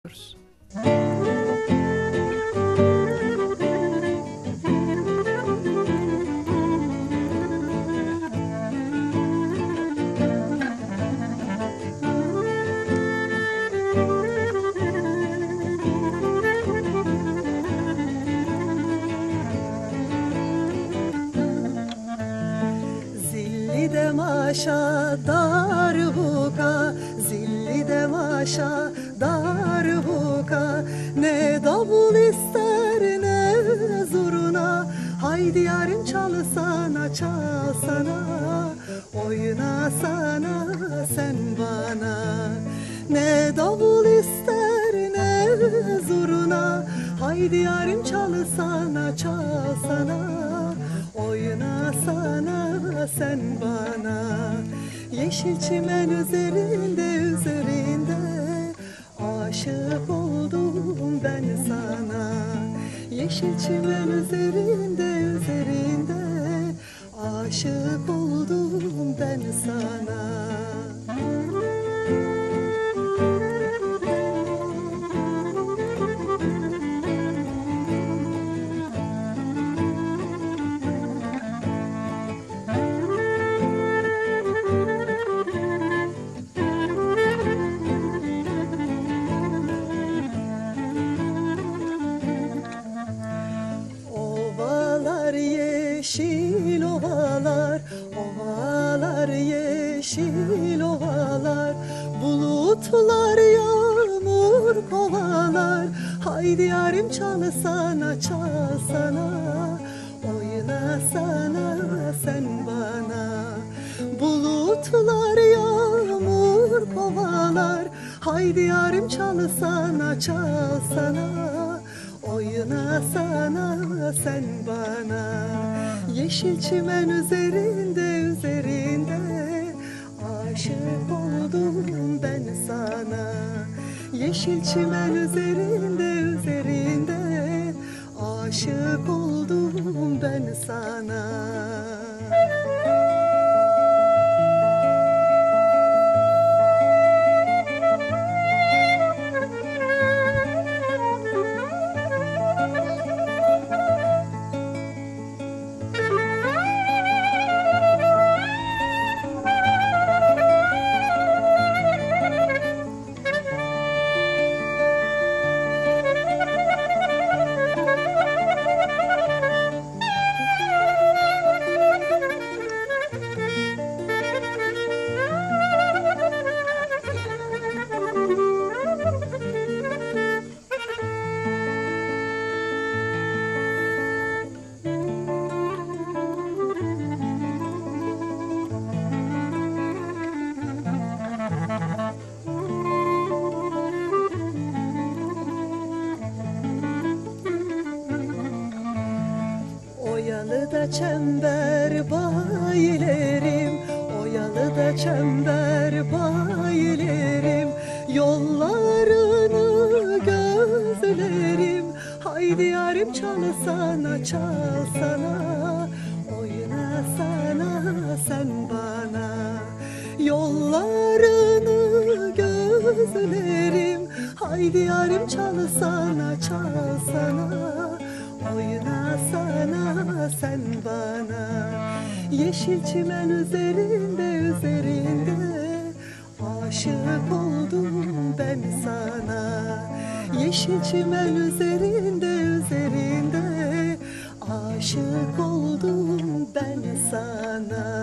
Zilli de maşa darbuka, zilli de maşa darbuka, ne davul ister ne zurna. Haydi yarim çalsana çalsana, oynasana sen bana. Ne davul ister ne zurna, haydi yarim çalsana çalsana, oynasana sen bana. Yeşil çimen üzerinde üzerinde, aşık oldum ben sana. Yeşil çimen üzerinde üzerinde, aşık oldum ben sana. Yeşil ovalar, ovalar, yeşil ovalar, bulutlar yağmur kovalar. Haydi yarim çalsana çalsana, oynasana sen bana. Bulutlar yağmur kovalar, haydi yarim çalsana çalsana, oynasana sen bana. Yeşil çimen üzerinde üzerinde, aşık oldum ben sana. Yeşil çimen üzerinde üzerinde, aşık oldum ben sana. Oyalıda çember bayilerim, oyalıda çember bayilerim, yollarını gözlerim. Haydi yarim çalsana çalsana, oynasana sen bana. Yollarını gözlerim, haydi yarim çalsana çalsana, oynasana sen bana. Yeşil çimen üzerinde üzerinde, aşık oldum ben sana. Yeşil çimen üzerinde üzerinde, aşık oldum ben sana.